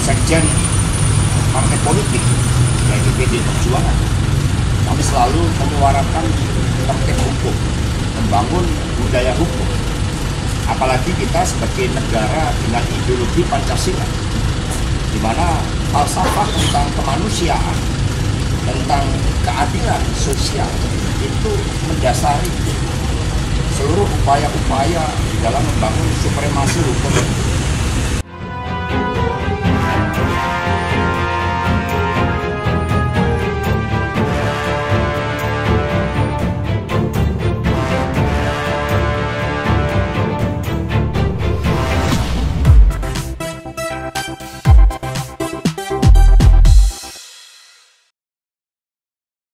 sekjen partai politik, yaitu PD Perjuangan, kami selalu menyuarakan tertib hukum, membangun budaya hukum. Apalagi kita sebagai negara dengan ideologi Pancasila, di mana falsafah tentang kemanusiaan, tentang keadilan sosial itu mendasari seluruh upaya-upaya di dalam membangun supremasi hukum.